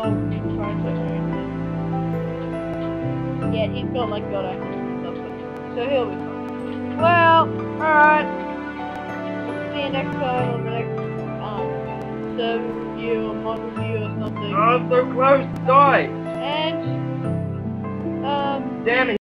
trying to earn him. Yeah, he's got like God access stuff, so he'll be fine. Well, alright. We'll see you next time on the next server review or mod review or something. I'm so close to die! And Damn it.